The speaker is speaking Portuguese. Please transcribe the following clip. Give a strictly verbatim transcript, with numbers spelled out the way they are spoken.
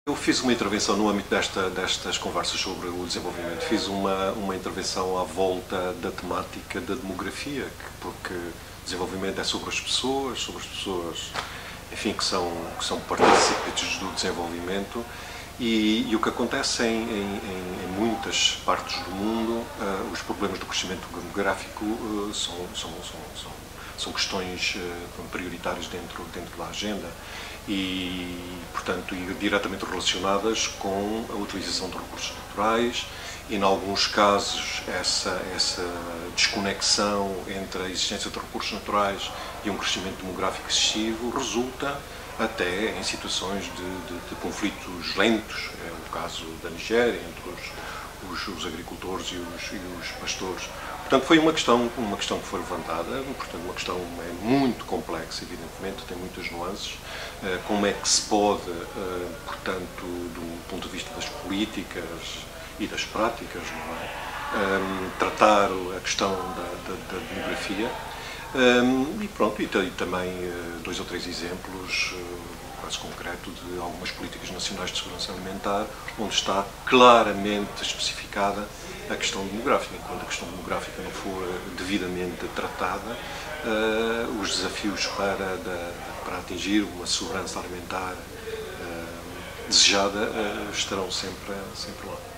Eu fiz uma intervenção no âmbito desta, destas conversas sobre o desenvolvimento. Fiz uma, uma intervenção à volta da temática da demografia, que, porque desenvolvimento é sobre as pessoas, sobre as pessoas, enfim, que são, que são participantes do desenvolvimento. E, e o que acontece em, em, em muitas partes do mundo, uh, os problemas do crescimento demográfico uh, são, são, são, são, são questões uh, prioritárias dentro, dentro da agenda e, portanto, e diretamente relacionadas com a utilização de recursos naturais e, em alguns casos, essa, essa desconexão entre a existência de recursos naturais e um crescimento demográfico excessivo resulta até em situações de, de, de conflitos lentos, é o caso da Nigéria, entre os, os, os agricultores e os, e os pastores. Portanto, foi uma questão, uma questão que foi levantada, portanto, uma questão é muito complexa, evidentemente, tem muitas nuances. Como é que se pode, portanto, do ponto de vista das políticas e das práticas, não é? Tratar a questão da, da, da demografia. Um, e pronto, e, e também uh, dois ou três exemplos uh, quase concretos de algumas políticas nacionais de segurança alimentar onde está claramente especificada a questão demográfica. Enquanto a questão demográfica não for devidamente tratada, uh, os desafios para, da, para atingir uma segurança alimentar uh, desejada uh, estarão sempre, sempre lá.